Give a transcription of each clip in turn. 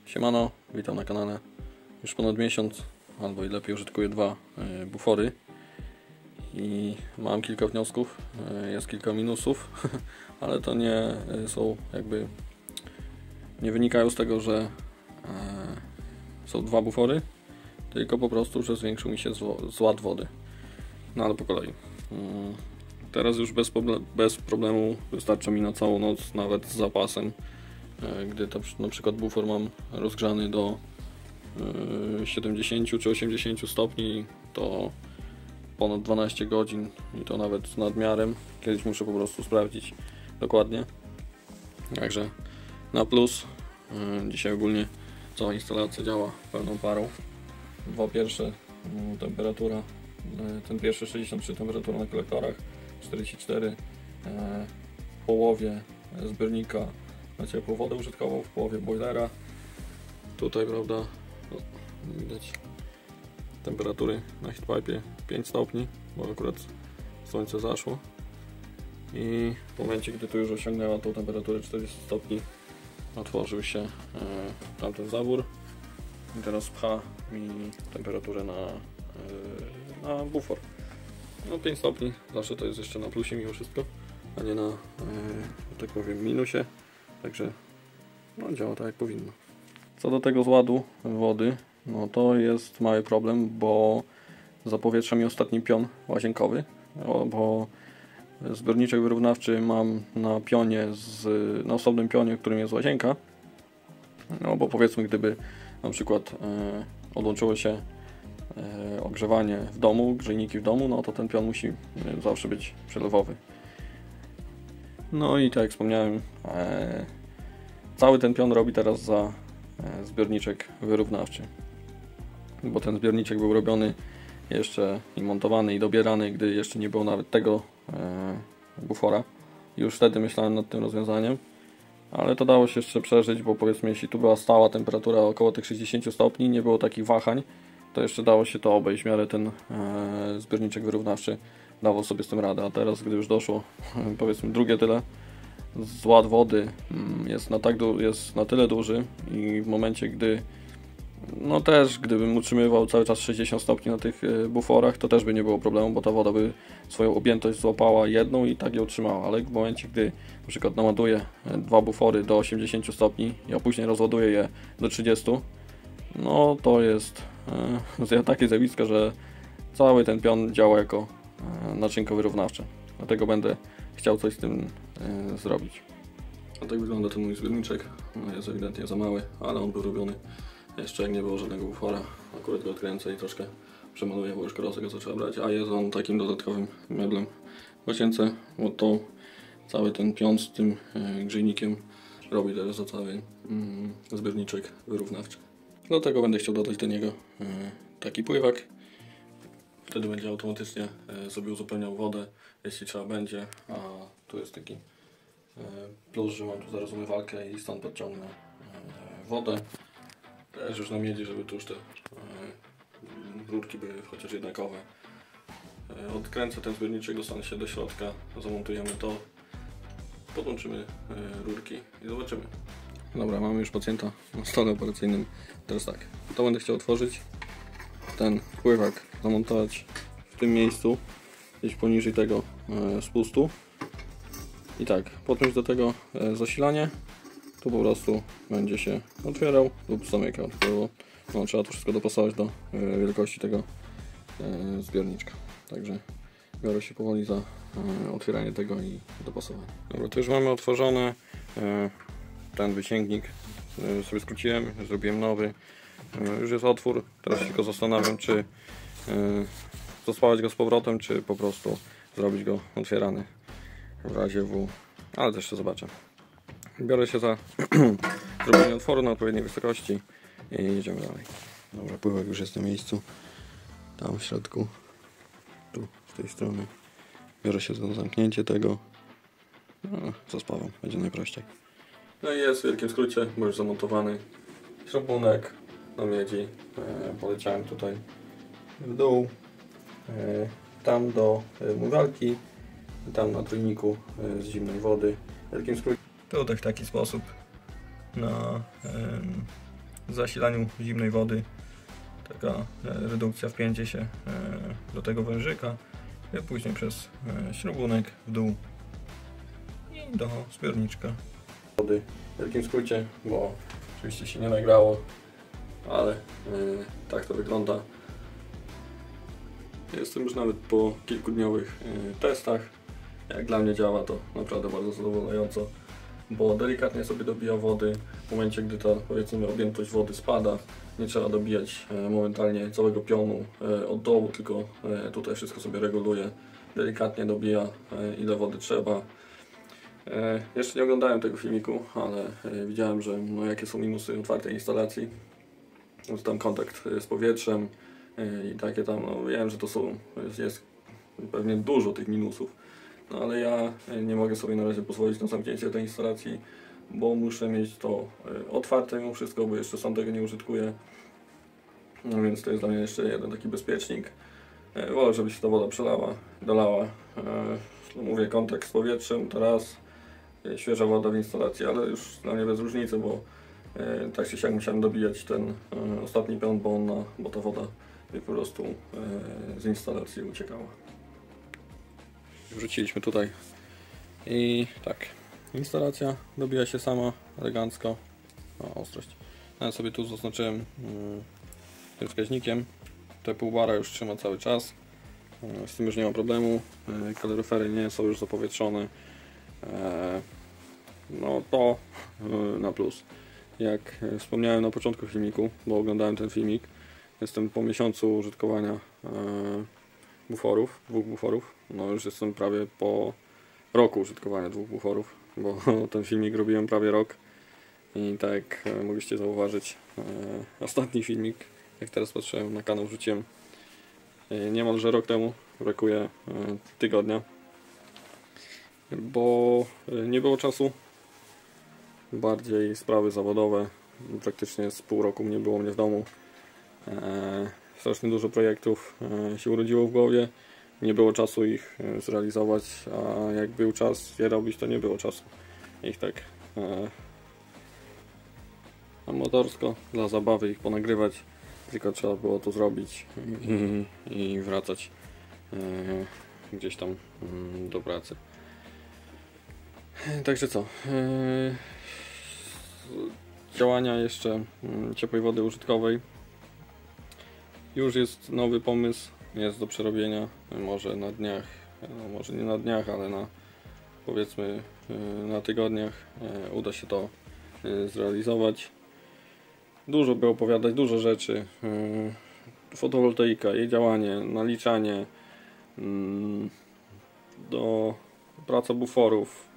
Siemano, witam na kanale. Już ponad miesiąc, albo i lepiej użytkuję dwa bufory i mam kilka wniosków, jest kilka minusów, ale to nie są nie wynikają z tego, że są dwa bufory, tylko po prostu, że zwiększył mi się zład wody. No ale po kolei. Teraz już bez problemu wystarcza mi na całą noc, nawet z zapasem. Gdy na przykład bufor mam rozgrzany do 70 czy 80 stopni, to ponad 12 godzin i to nawet z nadmiarem. Kiedyś muszę po prostu sprawdzić dokładnie. Także na plus. Dzisiaj ogólnie cała instalacja działa pełną parą. Dwa pierwsze temperatura, ten pierwszy 63 temperatura na kolektorach, 44 w połowie zbiornika na ciepłą wodę użytkową, w połowie boilera. Tutaj, prawda, widać temperatury na heatpipe 5 stopni, bo akurat słońce zaszło. I w momencie, gdy tu już osiągnęła tą temperaturę 40 stopni, otworzył się tamten zawór i teraz pcha mi temperaturę na bufor. No 5 stopni, zawsze to jest jeszcze na plusie mimo wszystko, a nie na, tak powiem, minusie. Także no, działa tak jak powinno. Co do tego zładu wody, no to jest mały problem, bo zapowietrza mi ostatni pion łazienkowy, bo zbiorniczek wyrównawczy mam na pionie, na osobnym pionie, którym jest łazienka. No bo powiedzmy, gdyby na przykład odłączyło się ogrzewanie w domu, grzejniki w domu, no to ten pion musi zawsze być przelewowy. No i tak jak wspomniałem, cały ten pion robi teraz za zbiorniczek wyrównawczy. Bo ten zbiorniczek był robiony jeszcze i montowany i dobierany, gdy jeszcze nie było nawet tego bufora. Już wtedy myślałem nad tym rozwiązaniem, ale to dało się jeszcze przeżyć, bo powiedzmy, jeśli tu była stała temperatura około tych 60 stopni, nie było takich wahań, to jeszcze dało się to obejść, w miarę ten zbiorniczek wyrównawczy dawał sobie z tym radę. A teraz, gdy już doszło, powiedzmy, drugie tyle, zład wody jest na tyle duży i w momencie, gdy no też gdybym utrzymywał cały czas 60 stopni na tych buforach, to też by nie było problemu, bo ta woda by swoją objętość złapała jedną i tak ją trzymała, ale w momencie, gdy na przykład naładuję dwa bufory do 80 stopni, a później rozładuję je do 30, no to jest takie zjawisko, że cały ten pion działa jako naczynko wyrównawcze. Dlatego będę chciał coś z tym zrobić. A tak wygląda ten mój zbiorniczek. Jest ewidentnie za mały, ale on był robiony jeszcze jak nie było żadnego bufora. Akurat go odkręcę i troszkę przemaluję, bo już korozę go zaczęła brać, a jest on takim dodatkowym meblem w łazience, bo to cały ten pion z tym grzejnikiem robi teraz za cały zbiorniczek wyrównawczy. Dlatego będę chciał dodać do niego taki pływak. Wtedy będzie automatycznie sobie uzupełniał wodę, jeśli trzeba będzie. A tu jest taki plus, że mam tu zaraz umywalkę i stąd podciągnę wodę. Też już na miedzi, żeby tu już te rurki były chociaż jednakowe. Odkręcę ten zbiorniczek, dostanę się do środka, zamontujemy to, podłączymy rurki i zobaczymy. Dobra, mamy już pacjenta na stole operacyjnym. Teraz tak, to będę chciał otworzyć, ten pływak zamontować w tym miejscu, gdzieś poniżej tego spustu. I tak, podpiąć do tego zasilanie. Tu po prostu będzie się otwierał lub zamykał. No, trzeba to wszystko dopasować do wielkości tego zbiorniczka. Także biorę się powoli za otwieranie tego i dopasowanie. Dobra, to już mamy otworzone. Ten wysięgnik sobie skróciłem, zrobiłem nowy. Już jest otwór. Teraz się tylko zastanawiam, czy zaspawać go z powrotem, czy po prostu zrobić go otwierany w razie W. Ale też jeszcze zobaczę. Biorę się za zrobienie otworu na odpowiedniej wysokości i jedziemy dalej. Dobra, pływak już jest na miejscu. Tam w środku. Tu, z tej strony. Biorę się za zamknięcie tego. No, zaspawam. Będzie najprościej. No i jest w wielkim skrócie, bo już zamontowany śrubunek na miedzi. Poleciałem tutaj w dół. Tam do umywalki. Tam na trójniku z zimnej wody. W wielkim skrócie. Tutaj w taki sposób na zasilaniu zimnej wody taka redukcja, wpięcie się do tego wężyka i później przez śrubunek w dół i do zbiorniczka. Wody w wielkim skrócie, bo oczywiście się nie nagrało, ale tak to wygląda. Jestem już nawet po kilkudniowych testach. Jak dla mnie działa to naprawdę bardzo zadowalająco, bo delikatnie sobie dobija wody w momencie, gdy ta, powiedzmy, objętość wody spada. Nie trzeba dobijać momentalnie całego pionu od dołu, tylko tutaj wszystko sobie reguluje. Delikatnie dobija, ile wody trzeba. Jeszcze nie oglądałem tego filmiku, ale widziałem, że jakie są minusy otwartej instalacji. Tam kontakt z powietrzem i takie tam, wiem, że to jest pewnie dużo tych minusów. No ale ja nie mogę sobie na razie pozwolić na zamknięcie tej instalacji, bo muszę mieć to otwarte mimo wszystko, bo jeszcze sam tego nie użytkuję. No więc to jest dla mnie jeszcze jeden taki bezpiecznik. Wolę, żeby się ta woda dolała. Mówię, kontakt z powietrzem, teraz świeża woda w instalacji, ale już dla mnie bez różnicy, bo tak czy siak musiałem dobijać ten ostatni pion, bo ta woda mi po prostu z instalacji uciekała. Wrzuciliśmy tutaj i tak, instalacja dobija się sama elegancko. Ostrość. Ja sobie tu zaznaczyłem tym wskaźnikiem. Te półbara już trzyma cały czas. Z tym już nie ma problemu. Kaloryfery nie są już zapowietrzone. No to na plus. Jak wspomniałem na początku filmiku, bo oglądałem ten filmik, jestem po miesiącu użytkowania buforów, 2 buforów. No już jestem prawie po roku użytkowania 2 buforów, bo ten filmik robiłem prawie rok. I tak jak mogliście zauważyć, ostatni filmik, jak teraz patrzyłem na kanał, wrzuciłem niemalże rok temu, brakuje tygodnia, bo nie było czasu, bardziej sprawy zawodowe, praktycznie z pół roku nie było mnie w domu, strasznie dużo projektów się urodziło w głowie, nie było czasu ich zrealizować, a jak był czas je robić, to nie było czasu ich tak amatorsko, dla zabawy ich ponagrywać, tylko trzeba było to zrobić i wracać gdzieś tam do pracy. Także co? Działania jeszcze ciepłej wody użytkowej. Już jest nowy pomysł, jest do przerobienia, może na dniach, no może nie na dniach, ale na, powiedzmy, na tygodniach uda się to zrealizować. Dużo by opowiadać, dużo rzeczy. Fotowoltaika, jej działanie, naliczanie, praca buforów,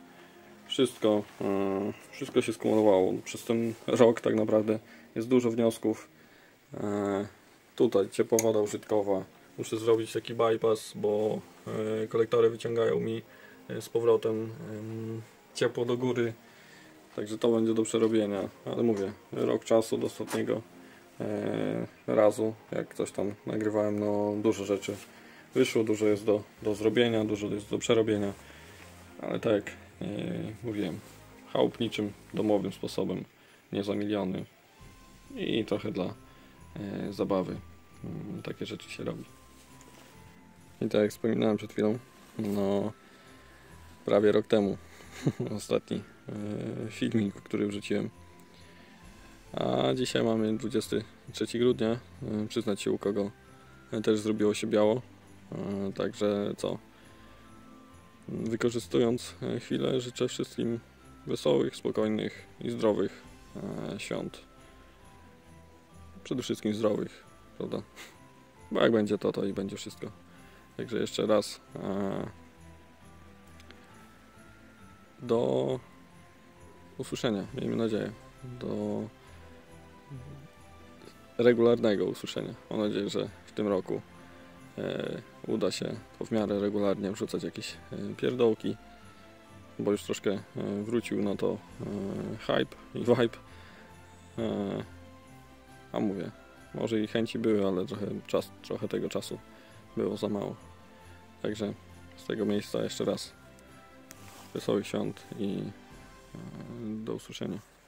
wszystko się skumulowało. Przez ten rok tak naprawdę jest dużo wniosków. Tutaj ciepła woda użytkowa. Muszę zrobić taki bypass, bo kolektory wyciągają mi z powrotem ciepło do góry. Także to będzie do przerobienia, ale mówię, rok czasu do ostatniego razu, jak coś tam nagrywałem, no dużo rzeczy wyszło, dużo jest do zrobienia, dużo jest do przerobienia, ale tak jak mówiłem, chałupniczym, domowym sposobem, nie za miliony i trochę dla zabawy takie rzeczy się robi. I tak jak wspominałem przed chwilą, no prawie rok temu ostatni filmik, który wrzuciłem, a dzisiaj mamy 23 grudnia, przyznać się, u kogo też zrobiło się biało, także co, wykorzystując chwilę, życzę wszystkim wesołych, spokojnych i zdrowych świąt, przede wszystkim zdrowych, prawda, bo jak będzie to i będzie wszystko. Także jeszcze raz do usłyszenia, miejmy nadzieję, do regularnego usłyszenia. Mam nadzieję, że w tym roku uda się to w miarę regularnie wrzucać jakieś pierdołki, bo już troszkę wrócił na to hype i vibe, a mówię, może i chęci były, ale trochę tego czasu było za mało. Także z tego miejsca jeszcze raz wesołych świąt i do usłyszenia.